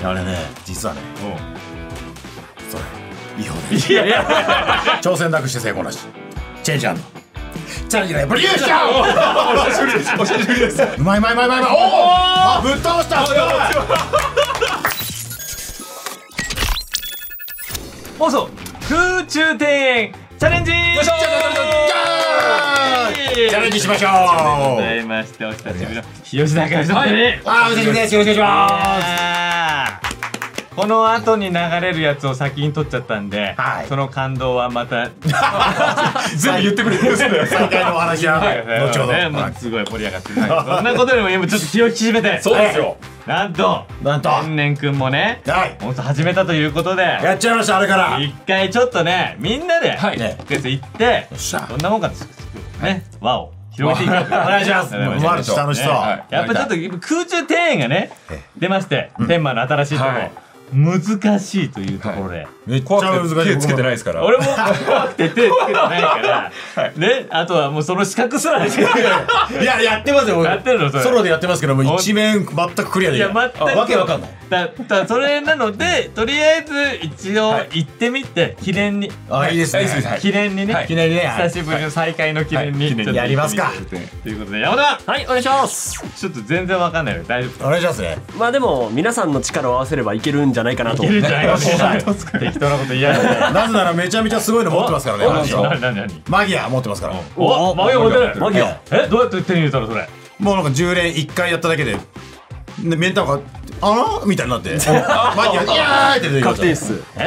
あれね、実はね、それ違法で。 いやいや挑戦なくして成功なし。チェンジャーのチャレンジのエボリューション。 お久しぶりです。お久しぶりです。 うまいうまいうまいうまい。おお、ぶっ倒した。 放送空中庭園チャレンジ。よいしょ。 チャレンジしましょう。 ございまして、お久しぶりの日吉坂由伸ね。 あ、お久しぶりです。よろしくお願いします。 この後に流れるやつを先に撮っちゃったんで、 はい、 その感動はまた全部言ってくれてるんですね。 再開のお話は後ほどね、すごい盛り上がってる。そんなことよりも今ちょっと気を引き締めて、 そうですよ。 なんと天然くんもね、もっと始めたということでやっちゃいました。あれから一回ちょっとね、みんなで行ってどんなもんかね、輪を広げていこう。 お願いします。楽しそう。 やっぱちょっと空中庭園がね出まして、天満の新しいところ難しいというところで、 めっちゃ難しい。 手つけてないですから。 俺も怖くて手つけてないからね。あとはもうその資格すらない。いや、やってますよ。 やってるのそれ。 ソロでやってますけども、一面全くクリアできない。いや、全くわけわかんない。 それなので、とりあえず一応行ってみて記念に。 あ、いいですね。 記念にね。 記念にね。 久しぶりの再会の記念にやりますか。 ということで、山田。 はい、お願いします。 ちょっと全然わかんないので大丈夫。 お願いしますね。 まあでも皆さんの力を合わせればいけるんじゃないかなと。 いけるんじゃないかな。適当なこと言いやがって。 なぜならめちゃめちゃすごいの持ってますからね。 何？ マギア持ってますから。 お、マギア持ってる。マギア。どうやって手に入れたのそれ？ もうなんか10連1回やっただけで、メンターがみたいになって、マギアいやーって出てきました。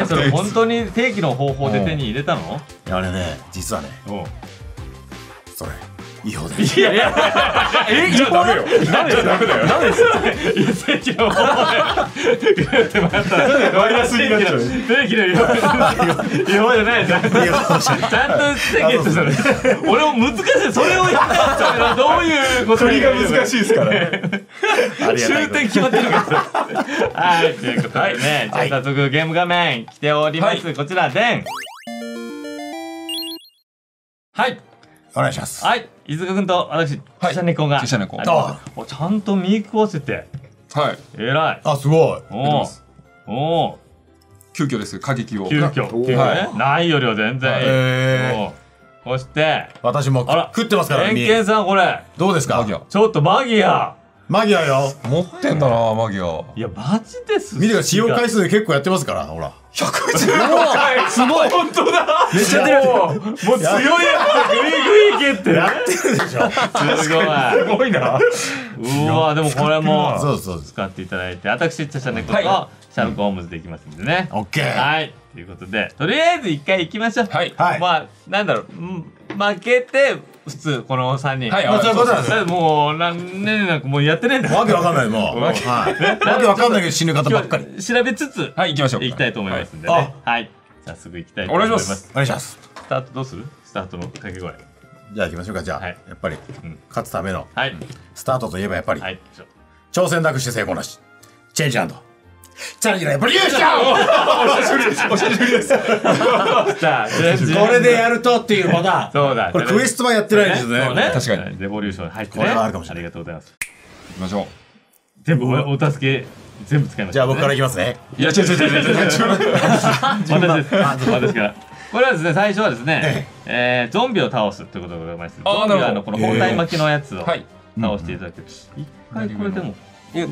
それ本当に定期の方法で手に入れたの？ あれね、実はね、それ違法で。 いやいや、 じゃあダメよ。ダメだよ。 ダメですよ。いや、定期の方法でグーって回ったらマイナスになっちゃう。定期の違法じゃないですよ。ちゃんと定期ってそれ。俺も難しい。それを言ったらどういうこと？ 振りが難しいですから。 終点決まってるからさ。はい、ということでね、じゃあ早速ゲーム画面来ております。こちらでん。はい。 お願いします。 はい、飯塚君と私、チシャネコが。 チシャネコ。 ちゃんと見食わせて。 はい。 偉い。 あ、すごい。 お。 急遽です。過激を。 急遽。ないよりは全然いい。そして。 私も食ってますからね。 偏見さん、これ。 どうですか。 ちょっとマギア。 マギアよ。 持ってんだな、マギア。 いや、マジです。 見てください、使用回数結構やってますから、ほら。 115回。 すごい。本当だ。めっちゃ出る。もう強いやつ。グイグイいけって。 やってるでしょ。 すごいな。 うわ、でもこれも使っていただいて、私、チャシャネコとシャーロック・ホームズでいきますんでね。 オッケー。 はい。ということで、とりあえず一回行きましょう。 はい。 まあ、なんだろう、負けて、普通、この3人。 はい、 そういうことなんですよ。 もう、なんかもうやってねえんだ。 わけわかんない、もう。わけわかんないけど死ぬ方ばっかり。 調べつつ、 はい、行きましょう。 行きたいと思いますんでね。はい。早速行きたいと思います。 お願いします。 スタートどうする？スタートの掛け声。 じゃあ行きましょうか。じゃあ、やっぱり、勝つための、スタートといえばやっぱり、挑戦なくして成功なし。チェンジ&チャレンジのエボリューション。 お久しぶりです。お久しぶりです。 これでやるとっていうまだ。 そうだ。 これクエストはやってないんですね。 確かに。 レボリューション入ってね。 これはあるかもしれない。 ありがとうございます。 行きましょう。 全部お助け、全部使いました。 じゃあ僕からいきますね。 いや、違う。 私から。これはですね、最初はですね、ゾンビを倒すということでございまして、ゾンビはこの包帯巻きのやつを倒していただく。一回これでも。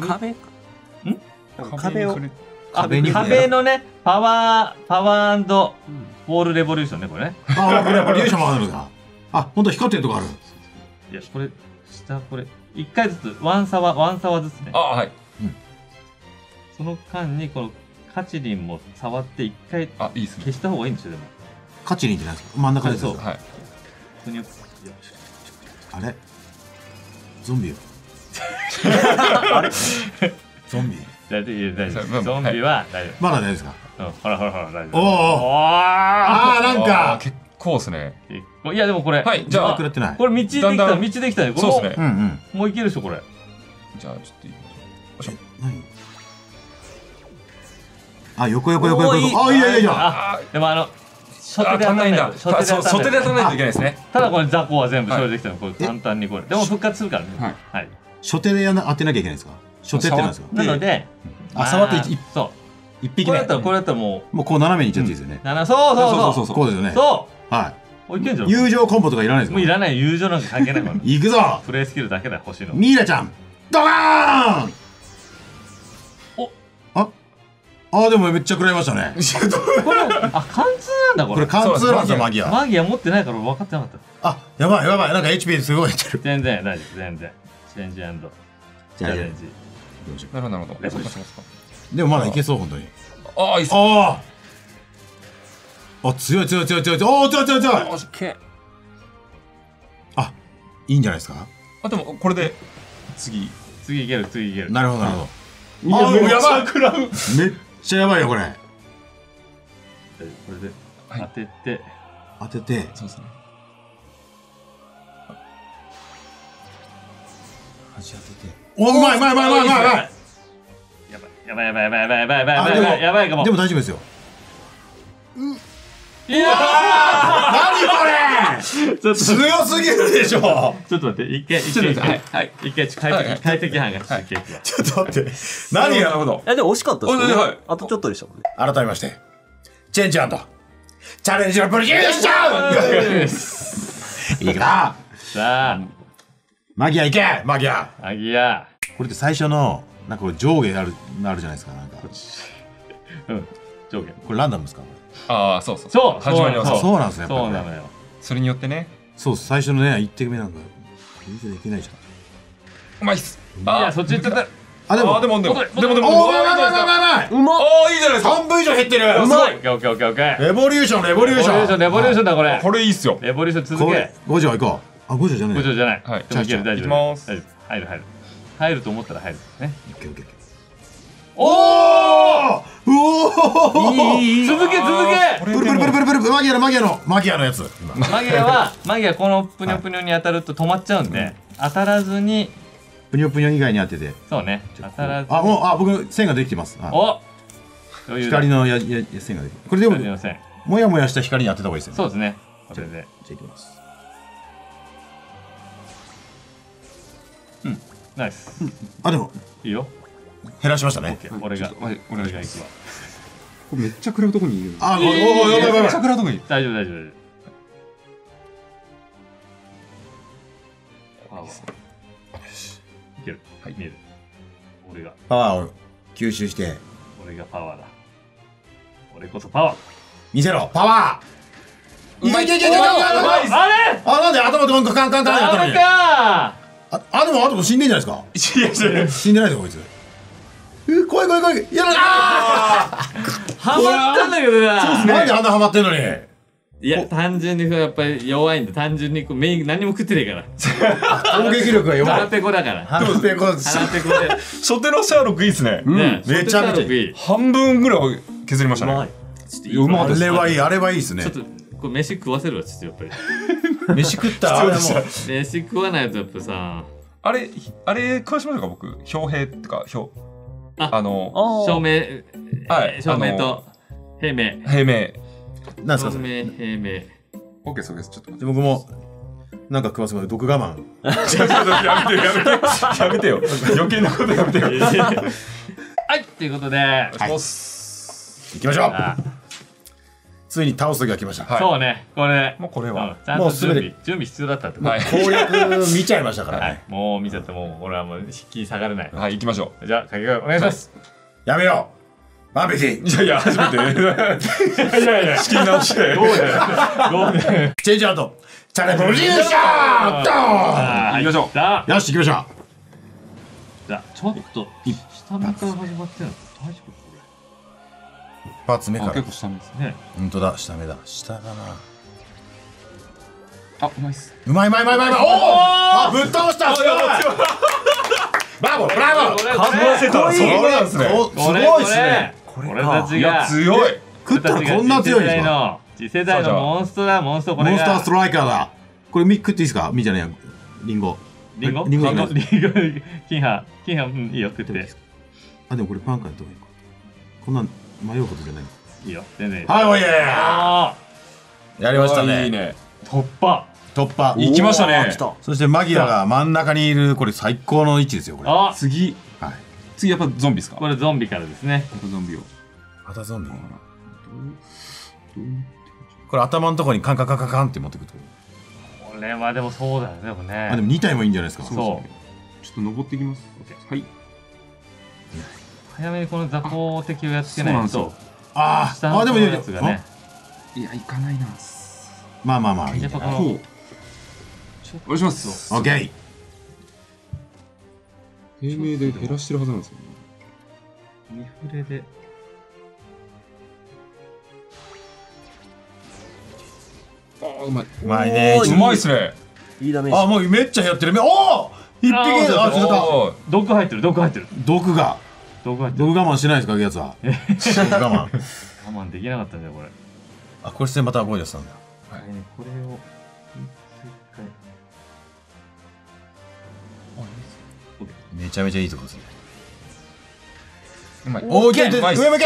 壁のね、パワーウォールレボリューションね、これね。 ああ、これレボリューションもあるんだ。あ、本当光ってるとこある。 いや、これ、下、これ、一回ずつ、ワンサワずつね。 あ、はい。 その間に、この、カチリンも触って一回、消した方がいいんですよ、でも。 カチリンって何ですか？真ん中ですか？ はい。 あれ？ゾンビよ。あれ？ゾンビ。 大丈夫。ゾンビは大丈夫。 まだ大丈夫ですか？ ほら、大丈夫。 ああ、なんか結構ですね。 いや、でもこれ、 はい、じゃあ、 これ道できたね。 そうですね。もういけるでしょ、これ。 じゃあ、ちょっといいあ、横。あ、いや。 でも初手で当たんないと。 初手で当たんないといけないですね。 ただこれ雑魚は全部処理できたの、これ簡単にこれ。でも復活するからね。はい。 初手で当てなきゃいけないんですか？初手ってなんですか？ なので、 あ、触ってそう一匹ね。 これだったらもうこう斜めにいっちゃっていいですよね。 そうこうですよね。 そう、 はい。 いけんじゃん。 友情コンボとかいらないですか。 もういらない、友情なんか関係ないから。 行くぞ。 プレイスキルだけだ、欲しいの。 ミイラちゃんドカーン。あ、でもめっちゃ食らいましたね。 これ貫通なんだこれ。 貫通なんですよ、マギア。 マギア持ってないから分かってなかった。 あ、やばいなんか HP すごい減ってる。 全然大丈夫、全然。チェンジ&チャレンジ。 なるほどなるほど。 でもまだいけそう、本当に。 ああ、いいっす。 あ、強い。強い。あ、いいんじゃないですか。 あ、でもこれで次いける。 なるほどなるほど。 あ、もうやばい。めっちゃやばいよこれ。 これで当てて。 そうですね。 端当てて。お、うまい。 やばいかも。 でも大丈夫ですよ。 いやー、 何これ。強すぎるでしょ。 ちょっと待って、一回快適班がちょっと待って。 何が。 でも惜しかったですね。あとちょっとでしたもんね。 改めましてチェンジ&チャレンジのプロデューション。いいか。 さあマギアいけ。マギアこれって最初のなんかこれ上下あるじゃないですか。なんか上下これランダムですか。 ああ、そう始まりはそうなんですね。 そうなのよ。 それによってね。 そう、最初のね1手目なんか全然いけないじゃん。 うまいっす。 いや、そっち行っちゃった。 あ、でもおー、うまっ。 いいじゃああ、いいじゃないですか。 半分以上減ってる。 うまい。オッケー。 レボリューションだこれ。 これいいっすよ。 レボリューション続け。 五条行こう。あ、五条じゃない。 五条じゃない。 はい。 でもいける、大丈夫。 行きます。 入ると思ったら入るね。 おお。 続け。 プルマギアのやつ。 マギアこのプニョプニョに当たると止まっちゃうんで、当たらずに。 プニョプニョ以外に当てて。 そうね。当たらず。 僕線ができてます。 お。 光の線ができて。これでももやもやした光に当てた方がいいですよね。 そうですね。これで。 じゃあいきます。 ナイス。 でもいいよ。 減らしましたね。 俺が行くわ。 これめっちゃ食らうとこにいる。 やばい。 めっちゃ食らうとこに。 大丈夫。いける。見える。俺がパワーを吸収して。 俺がパワーだ。俺こそパワー。 見せろパワー。いけ。 あれ。 なんで頭とカンカンやったのに。でもあとも死んでんじゃないですか。死んでないですよこいつ。怖い。やだ。 ハマったんだけどな。 なんであんなハマってんのに。 いや、単純にやっぱり弱いんだ。単純に何も食ってねえから。 攻撃力が弱い。 腹ペコだから。 腹ペコで。 初手のシャーロックいいっすね。 めちゃめちゃいい。 半分ぐらい削りましたね。 うまかったです。あれはいいですね。 ちょっとこれ飯食わせるわ、ちょっとやっぱり。 飯食ったら飯食わないとやっぱさ。 あれ食わしましょうか僕。標兵ってか照明と平明。 なんですかそれ。 平明。 オッケーそうです。ちょっと僕もなんか食わせます。毒我慢。 やめてよ。余計なことやめてよ。 はい、ということで、 行きましょう。ついに倒す時が来ました。 そうね、これもうこれはちゃんと準備必要だったって。 攻略見ちゃいましたからね。 もう見ちゃって、もう俺はもう引き下がれない。 はい、行きましょう。じゃあ掛け声お願いします。 やめよう。バンビキ。 いや初めて。いや仕切り直して。 ゴーで。 チェンジアウト。チャレンジリューシャー。ドーン。 行きましょう。よし行きましょう。 じゃあちょっと下目から始まってるの大丈夫？ 一発目から。 結構下目ですね。 本当だ、下目だ。下だな。 うまいっす。 うまい。おお。ぶっ倒した。ブラボー。 かませた。そうなんですね。 すごいですね。 俺たちが強い。 食ったらこんな強いんですか。 次世代のモンストだ。モンストこれが。 モンスターストライカーだ。これ食っていいですか。じゃねえや。リンゴ。 金飯いいよ食って。 でもこれパンからどういいか。こんなん迷うことじゃない。 いいよ全然。 はい、おいやりましたね。 いいね。 突破。 行きましたね。 そしてマギアが真ん中にいる、これ最高の位置ですよこれ。 次次やっぱゾンビですか？ これゾンビからですね。 ゾンビを。 またゾンビ。これ頭のところにカンカンカンカンカンって持ってくると。 これはでもそうだよね。でもね。 でも2体もいいんじゃないですか。 そう。 ちょっと登っていきます。はい。 早めにこの雑魚敵をやっつけないと。 ああ、でもやつがね。 いや、行かないな。 まあまあまあ。 やっぱこの。 お願いします。 オッケー。 平命で減らしてるはずなんですよね。 2フレで。 ああ、うまい。 うまいね。 うまいっすね。 いいダメージ。 あ、もうめっちゃやってる。おお、一匹。あ、ちょっと。 毒入ってる。毒入ってる。 毒が。 毒入ってる。 毒我慢しないですか、やつは。毒我慢。 我慢できなかったんだよ、これ。 あ、これしてまた覚え出したんだ。 はい。これを。 めちゃめちゃいいとこですね。 うまい。 おー、上向け。おー、いった。うまいう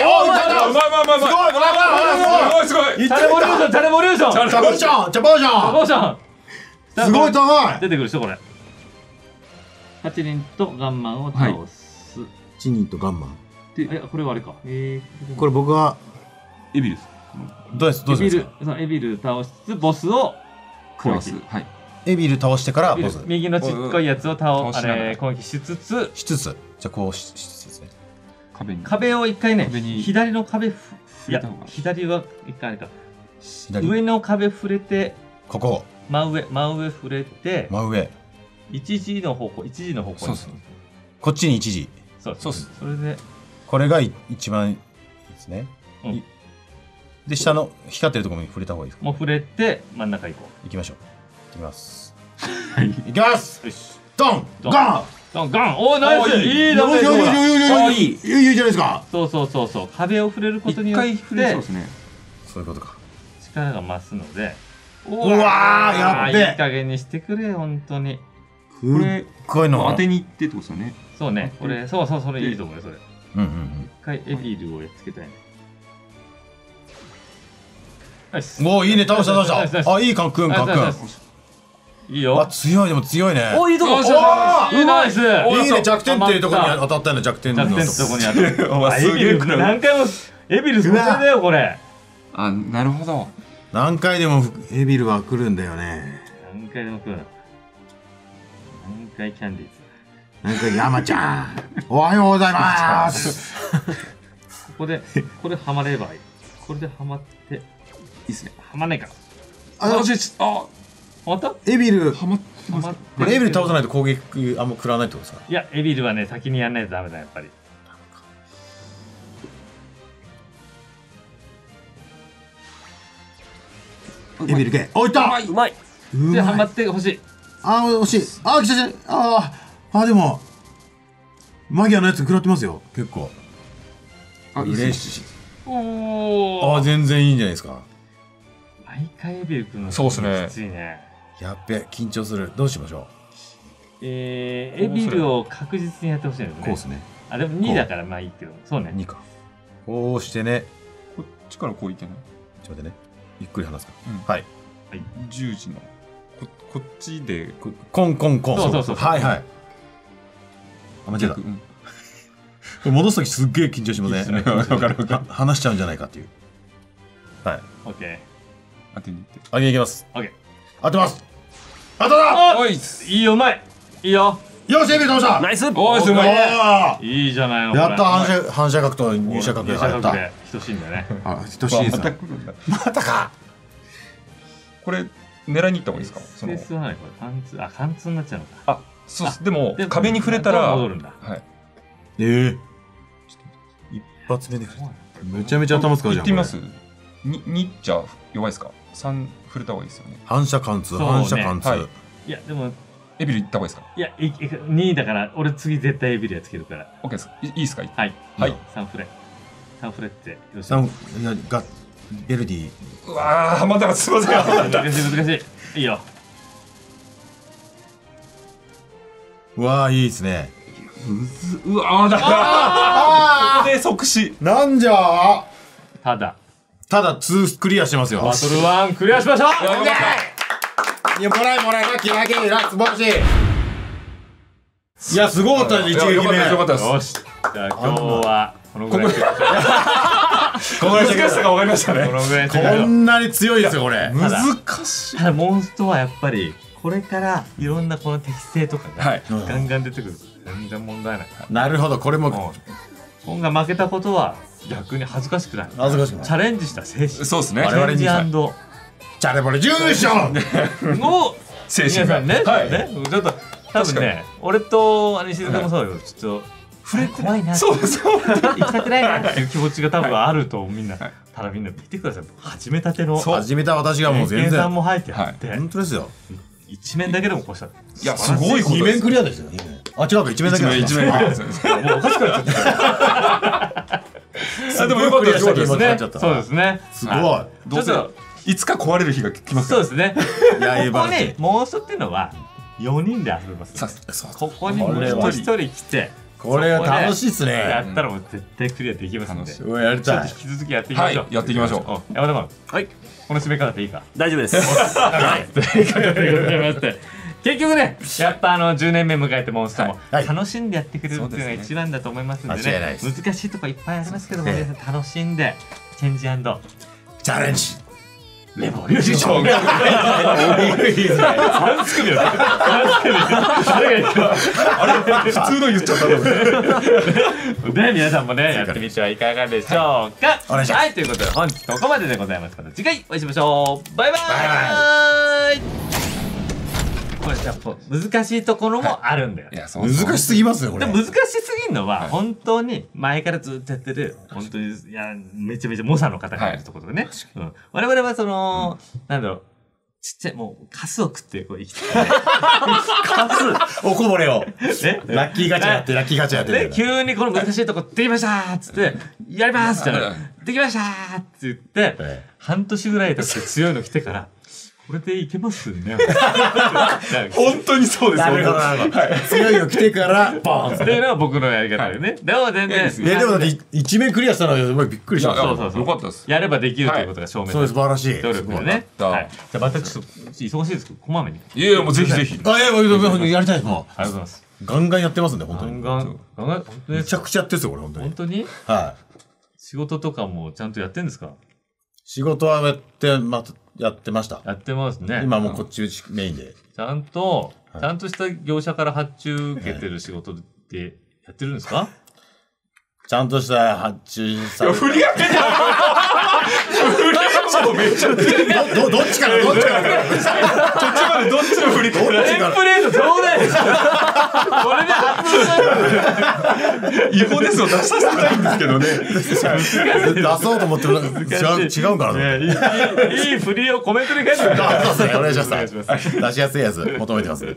まい。すごい。 チャレボリューション、チャレボリューション。 チャボーション、チャボーション。すごい高い。 出てくる人これ。8人とガンマンを倒す。 8人とガンマン。 で、これはあれか。 これ僕はエビルです。 どうですか？ エビル倒しつつボスを食わす。はい。 エビル倒してからボス。 右のちっこいやつを攻撃しつつ。 じゃあこうしつつですね。 壁を一回ね、左の壁、いや、左は一回あれか。上の壁触れて、 ここ。 真上触れて、 真上。 一時の方向。 そうです。こっちに一時。 そうです。それで。 これが一番いいですね。で、下の光ってるところに触れた方がいいですか？ もう触れて、真ん中行こう。 行きましょう。行きます。行きます。よし。ドンガンガン。おー、ナイス。いいダメージ。 いいじゃないですか。 そう。壁を触れることによって、そういうことか。 力が増すので。 うわー、やっべ。 いい加減にしてくれ、本当に。 これ、 こういうの当てに行ってってことですよね。 そうね。これ、そう、それいいと思うよ、それ。一回エビルをやっつけたいね。 もういいね、倒した。あ、いいカン君。 いいよ。 強いね。 お、いいとこ。うまいっす。いいね、弱点っていうところに当たったの、弱点のところに当たった。エビル、何回も、エビルそれだよ、これ。 あ、なるほど。 何回でもエビルは来るんだよね。 何回でも来る。何回キャンディーズ。 何回山ちゃん。おはようございます。 これハマればいい。これでハマって。いいっすね。はまんないから。 はまった？ エビル。 はまって。 エビル倒さないと攻撃あんま食らわないってことですか？ いや、エビルはね、先にやんないとダメだ、やっぱり。 エビルけ。おいった。 うまい。で、ハマってほしい。 惜しい。来た。でも、マギアのやつ食らってますよ。結構。嬉しい。全然いいんじゃないですか。 毎回エビル君のそうですね。 きついね。 やっべ、緊張する。どうしましょう。エビルを確実にやってほしいんですね。 こうですね。 あ、でも2だからまあいいけど。そうね。 2か。こうしてね。 こっちからこういけない。 ちょっと待ってね。ゆっくり話すか。 はい。10時の。こっちで。 コン。 そう。 はい。あ、間違えた。これ戻すときすっげえ緊張しますね。わかる。話しちゃうんじゃないかっていう。はい。 オッケー。 当てに行って。 当てに行きます。 オッケー。 当てます。当ただ。 おい。いいよ、うまい。いいよ。 よし、エビル倒した。 ナイス。 おー、すごい。 いいじゃないの。 やった、反射角と入射角がやった。 等しいんだね。 等しいです。またか。 これ狙いに行った方がいいですか？ スペースはない、これ貫通になっちゃうのか。 あ、そうです。でも壁に触れたら戻るんだ。 はい。 一発目でめちゃめちゃ頭使うじゃん。 行ってみます。2じゃ弱いですか？3触れた方がいいですよね。 反射貫通。 いやでもエビル行った方がいいですか？ いや2だから俺次絶対エビルやっつけるから。 OK です。いいですか？ はい3フレって 3がベルディ。 うわー、またすいません。 難しい。いいよ。 うわー、いいですね。 うわー、だからここで即死。 なんじゃただ 2クリアしてますよ。 バトル1クリアしましょう。 いや、もらいラッキー素晴らしい。いや、すごかったです、一撃目。 よかったです。 よし。 じゃあ今日はこのぐらい。 難しさが分かりましたね。 このぐらい。 こんなに強いですよこれ。 難しい。 ただモンストはやっぱりこれからいろんなこの適性とかがガンガン出てくる。全然問題ない。 なるほどこれも本が負けたことは逆に恥ずかしくない。 恥ずかしくない。 チャレンジした精神。 そうですね。 我々にチャレンジチャレボレ準優勝の精神皆さんね。 はいねちょっと多分ね俺と西塚もそうよ。ちょっと触れ怖いな。 そうです。 行きたくないなっていう気持ちが多分あるとみんな。ただみんな見てください。始めたての始めた私がもう全計算然も入ってあって本当ですよ。 一面だけでもこうした。 いやすごいこと 2面クリアですよ。あ違うか1面だけだ。 一面もうおかしくなっちゃった。 でもよかったです。 すごいですね。 ちゃったそうですね。 すごい。 どうせいつか壊れる日が来ますから。 そうですね。 いやここにモンストっていうのは4人で遊べます。ここにもう一人来てこれは楽しいっすやね。 ったらもう絶対クリアできますんで。ちょっうわやりたい。 と引き続きやっていきましょう。 やっていきましょう。 山田君。 はい。 この締め方でいいか。 大丈夫です。 はい。ということでございまして。結局ね、やっぱ10年目迎えてモンスターもはい楽しんでやってくれるっていうのが一番だと思いますんで間違いないね。 です難しいとこいっぱいありますけども、皆さん楽しんでチェンジ& チャレンジ。 レボリューション。3つ組よ。 普通の言っちゃったの。 で皆さんもねやってみてはいかがでしょうか。 お願いしますはいということで本日ここまででございますから次回お会いしましょう。バイバイ。これやっぱ難しいところもあるんだよ。 いやそう難しすぎますよこれ。 でも難しすぎるのは本当に前からずっとやってる本当にいやめちゃめちゃ猛者の方がいるところでね。我々はそのなんだろう。ちっちゃいもうカスを食ってこう生きてる。 カスおこぼれを。 ね。 ラッキーガチャやってラッキーガチャやってでる。 急にこの難しいとこできましたーっつってやりますじゃないできましたーって言って半年ぐらい経って強いの来てからこれでいけますね。 本当にそうです。 なるほどなるほど。強いの来てからボーン。 っていうのは僕のやり方でね。でも全然でもだって1面クリアしたのはびっくりしました。 そうよかったです。 やればできるということが証明さそうれてです素晴らしい。 努力でね。はい。じゃあまたちょっと忙しいですけどこまめに。 いやいやもうぜひぜひ。 あいやもうやりたいですもありがとうございます。 う。ガンガンやってますんで本当に。 ガンガン本当にめちゃくちゃやってるんですよこれ本当に。 本当にはい。 仕事とかもちゃんとやってんですか。 仕事はやってました。 やってますね。 今もうこっちメインで。 ちゃんとした業者から発注受けてる仕事ってやってるんですか。 ちゃんとした発注さ。 振りがめちゃめちゃどっちからどっちから途中までどっちの振りかテンプレートちょうだいです。これで発違法ですを出させたいんですけどね。 出そうと思ってる違うからね。 いい振りをコメントで書いてください。 そうですねお願いします。出しやすいやつ求めてます。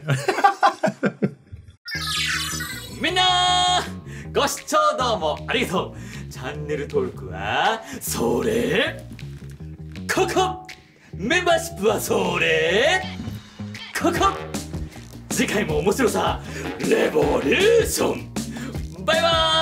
みんなご視聴どうもありがとう。チャンネル登録はそれここ、メンバーシップはそれここ。次回も面白さレボリューション。バイバーイ。